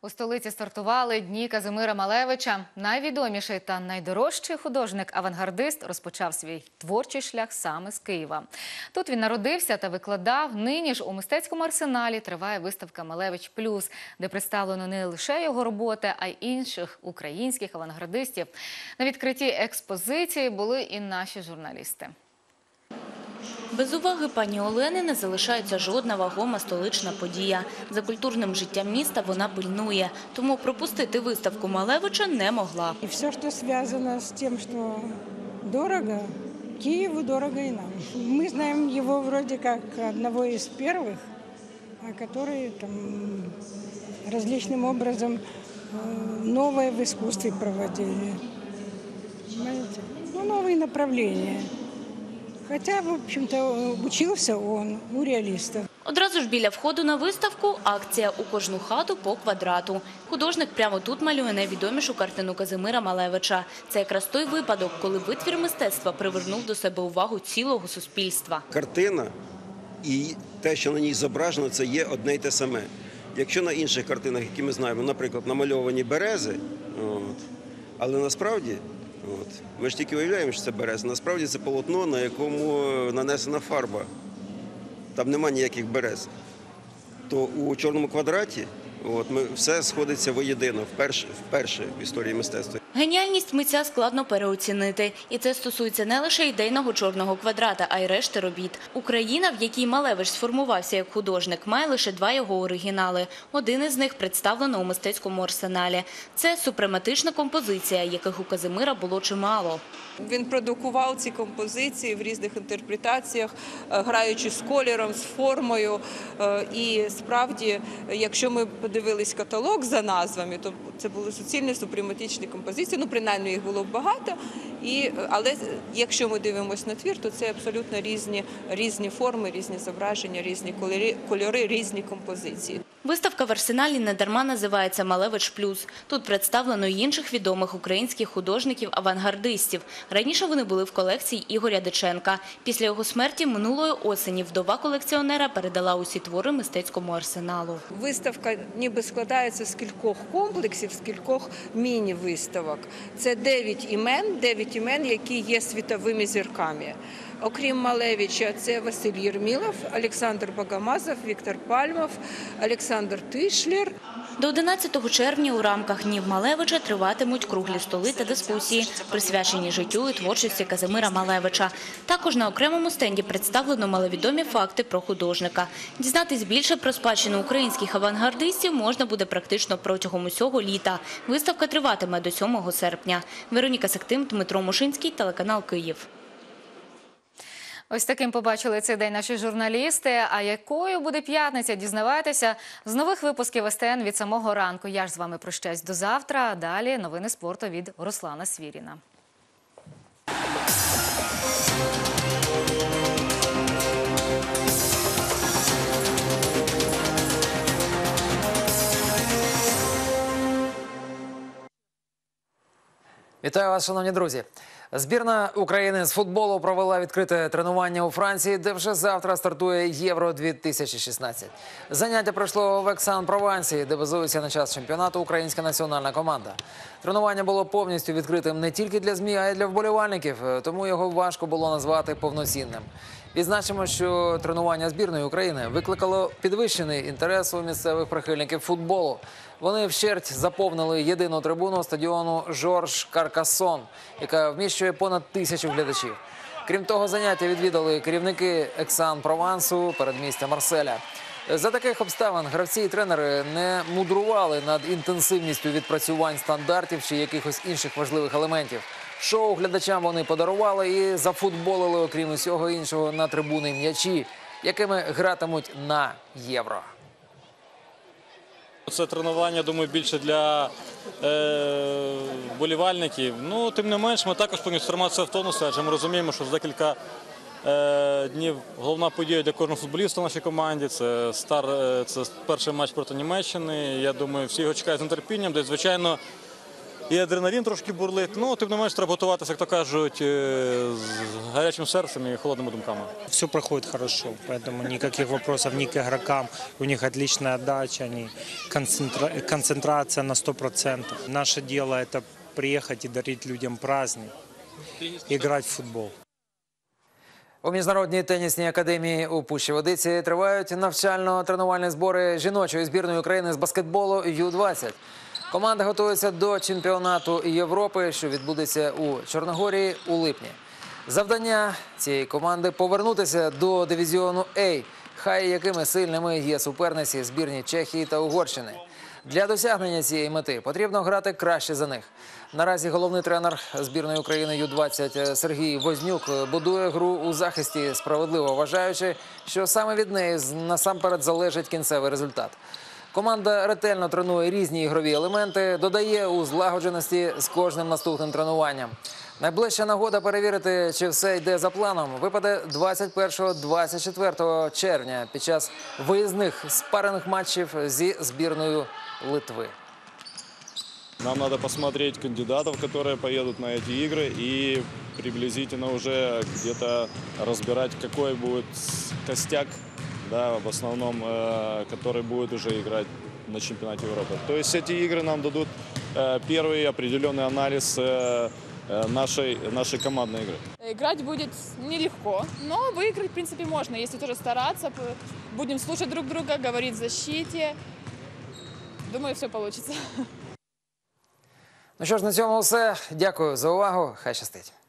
У столиці стартували Дні Казимира Малевича. Найвідоміший та найдорожчий художник-авангардист розпочав свій творчий шлях саме з Києва. Тут він народився та викладав. Нині ж у мистецькому арсеналі триває виставка «Малевич Плюс», де представлено не лише його роботи, а й інших українських авангардистів. На відкритті експозиції були і наші журналісти. Без уваги пані Олени не залишається жодна вагома столична подія. За культурним життям міста вона пильнує, тому пропустити виставку Малевича не могла. І все, що зв'язано з тим, що дорого, Києву дорого і нам. Ми знаємо його вроде як одного із перших, який различным образом новое в искусстве проводили. Понимаете? Новые направления. Хотя, в общем-то, учился он у реалистов. Одразу ж біля входу на виставку акція «У кожну хату по квадрату». Художник прямо тут малює найвідомішу картину Казимира Малевича. Це якраз той випадок, коли витвір мистецтва привернув до себе увагу цілого суспільства. Картина і те, що на ній зображено, це є одне й те саме. Якщо на інших картинах, які ми знаємо, наприклад, намальовані берези, але насправді, ми ж тільки уявляємо, що це береза, насправді це полотно, на якому нанесена фарба. Там нема ніяких берез. То у «Чорному квадраті» все сходиться воєдино, вперше в історії мистецтва. Геніальність митця складно переоцінити. І це стосується не лише ідейного «Чорного квадрата», а й решти робіт. Україна, в якій Малевич сформувався як художник, має лише два його оригінали. Один із них представлено у мистецькому арсеналі. Це супрематична композиція, яких у Казимира було чимало. Він продукував ці композиції в різних інтерпретаціях, граючи з кольором, з формою. І справді, якщо ми подивились каталог за назвами, то це були суцільні супрематичні композиції. Принаймні їх було багато. Але якщо ми дивимося на твір, то це абсолютно різні форми, різні зображення, різні кольори, різні композиції. Виставка в арсеналі недарма називається «Малевич Плюс». Тут представлено й інших відомих українських художників-авангардистів. Раніше вони були в колекції Ігоря Диченка. Після його смерті минулої осені вдова колекціонера передала усі твори мистецькому арсеналу. Виставка ніби складається з кількох комплексів, з кількох міні-виставок. Це 9 імен, які є світовими зірками. Окрім Малевича, це Василь Єрмілов, Олександр Богомазов, Віктор Пальмов, Олександр Тишлер. До 11 червня у рамках Днів Малевича триватимуть круглі столи та дискусії, присвячені життю і творчості Казимира Малевича. Також на окремому стенді представлено маловідомі факти про художника. Дізнатись більше про спадщину українських авангардистів можна буде практично протягом усього літа. Виставка триватиме до 7 серпня. Вероніка Сектим, Дмитро Мушинський, телеканал «Київ». Ось таким побачили цей день наші журналісти. А якою буде п'ятниця, дізнавайтеся з нових випусків СТН від самого ранку. Я ж з вами прощаюсь до завтра, а далі новини спорту від Руслана Свіріна. Вітаю вас, шановні друзі. Збірна України з футболу провела відкрите тренування у Франції, де вже завтра стартує Євро-2016. Заняття пройшло в Ексан-Провансі, де базується на час чемпіонату українська національна команда. Тренування було повністю відкритим не тільки для ЗМІ, а й для вболівальників, тому його важко було назвати повноцінним. Відзначимо, що тренування збірної України викликало підвищений інтерес у місцевих прихильників футболу. Вони вщерть заповнили єдину трибуну стадіону Жорж Каркасон, яка вміщує понад 1000 глядачів. Крім того, заняття відвідали керівники Ексан-Провансу, передмістя Марселя. За таких обставин гравці і тренери не мудрували над інтенсивністю відпрацювань стандартів чи якихось інших важливих елементів. Шоу глядачам вони подарували і зафутболили, окрім усього іншого, на трибуни м'ячі, якими гратимуть на Євро. Це тренування, думаю, більше для вболівальників. Тим не менш, ми також повинні триматися в тонусі, адже ми розуміємо, що за декілька днів головна подія для кожного футболіста в нашій команді. Це перший матч проти Німеччини. Я думаю, всі його чекають з нетерпінням, де, звичайно, і адреналін трошки бурлить. Ну, тим не менш, треба готуватися, як то кажуть, з гарячим серцем і холодними думками. Все проходит хорошо, поэтому никаких вопросов ни к игрокам. У них отличная отдача, они концентрация на 100%. Наше дело – это приехать и дарить людям праздник, играть в футбол. У Міжнародній тенісній академії у Пущі-Водиці тривають навчально-тренувальні збори жіночої збірної України з баскетболу Ю-20. Команда готується до чемпіонату Європи, що відбудеться у Чорногорії у липні. Завдання цієї команди – повернутися до дивізіону А, хай якими сильними є суперниці збірні Чехії та Угорщини. Для досягнення цієї мети потрібно грати краще за них. Наразі головний тренер збірної України Ю-20 Сергій Вознюк будує гру у захисті, справедливо вважаючи, що саме від неї насамперед залежить кінцевий результат. Команда ретельно тренує різні ігрові елементи, додає у злагодженості з кожним наступним тренуванням. Найближча нагода перевірити, чи все йде за планом, випаде 21-24 червня під час виїзних спаринг матчів зі збірною Литви. Нам надо посмотреть кандидатов, которые поедут на эти игры, и приблизительно уже где-то разбирать, какой будет костяк, да, в основном, который будет уже играть на чемпионате Европы. То есть эти игры нам дадут первый определенный анализ нашей командной игры. Играть будет нелегко, но выиграть, в принципе, можно, если тоже стараться. Будем слушать друг друга, говорить в защите. Думаю, все получится. Ну що ж, на цьому все. Дякую за увагу. Хай щастить.